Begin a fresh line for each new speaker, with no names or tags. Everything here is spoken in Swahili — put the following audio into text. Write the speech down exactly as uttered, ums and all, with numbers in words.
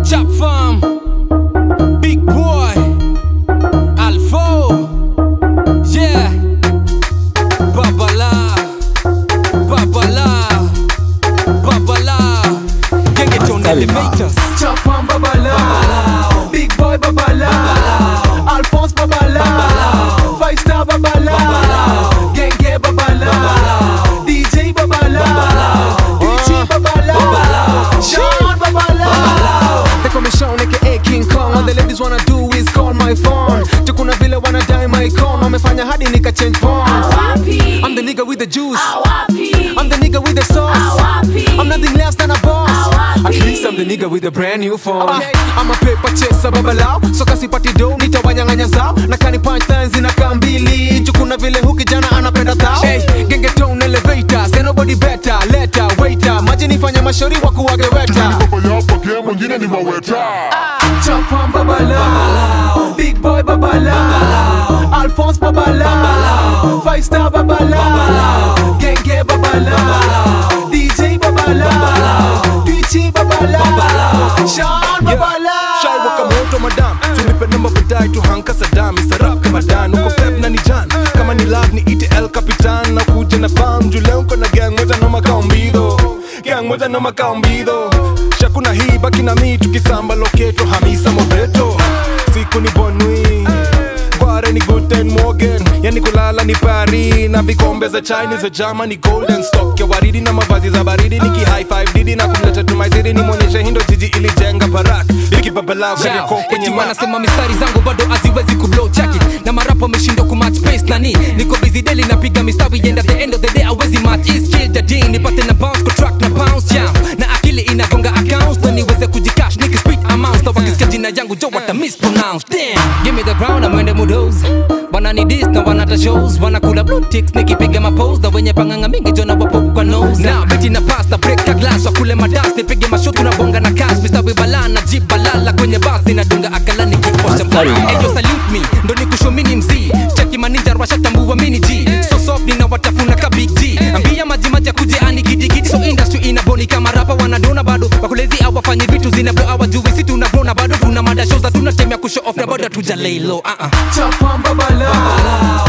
Chop Farm, Big Boy, Alpho, yeah, Babala, Babala, Babala, Gengeton Elevators.
Chop Farm Babala, Big Boy Babala, Alphonse Babala, Five Star Babala, Genge Babala, D J Babala, D J Babala, Sean Babala. They call me Sean aka King Kong. All the ladies wanna do is call my phone. Tukuna vile wanna die my con. Wamefanya hadi nika change phone. I'm the nigga with the juice, I'm the nigga with the sauce, I'm nothing less than a boss. At least I'm the nigga with a brand new phone. Okay. I'm a paper chaser babalao, so kasi pati do nitawanyanganya zao. Na kani punchlines zinakaa mbili, chukuna vile huki jana anapenda thao. Hey, Gengeton Elevators, ain't nobody better. Later, waiter, maji nifanya mashori waku wage weta.
Baba yao pake mwingine ni maweta.
Chop Farm Babala, Big Boy Babala, Alphonse Babala, Five Star Babala, Genge Babala, D J Babala, D J Babala, Sean Babala.
Shai waka moto madam, tulipe namba badai tu hanka Saddam. Isarap kama dan, uko feb na ni jan. Kama ni love ni ite El Capitan. Na kuja na fam, jule unko na gang moja no makaumbido. Gang moja no makaumbido. Shakuna hii baki na mi, tukisamba loketo Hamisa Mobeto. Siku ni Bonui, Kware ni Guten Morgan. Yani kulala ni Paris, na vikombe za Chinese za Germany golden stock. Ya waridi na mavazi za baridi, niki high five didi na kumleta to my city. Ni mwonyesha hindo jiji ilijenga parak. Iki babalao kwenye koko kwenye
wana sema mistari zangu bado haziwezi kublow chaki. Na marapo wameshindwa kumatch pace nani. Niko busy daily napiga mistari, and at the end of the day hawezi match. Is kill the dean, nipate na bounce contract na bounce jam. Na akili inagonga accounts, na niweze kujikash niki speak amounts. Na wakisikia jina yangu jo wata mispronounce. Damn, give me the ground, I'm wende mudos. Wana ni this na wana ta shows. Wana kula blue ticks nikipiga mapose. Na wenye panganga mingi jona wapo kwa nose. Now biti na pass na break ka glass. Wakule madas nipige mashotu na bonga na cash. Mister Wibala na jeep balala kwenye basi na dunga akala nikiposha mkari. Eyo salute me, ndo nikusho mini mzi. Cheki maninja rwasha tambua mini G. So soft nina watafuna ka big G. Ambia maji maji kuje ani gidi gidi. So industry inaboni kama rapa wanadona bado. Wakulezi awafanyi vitu zinablo awajui si tunabrona bado. Tuna mada shows za tunatemea kushow off na bado tuja lay low. uh -uh.
Chop Farm Babala,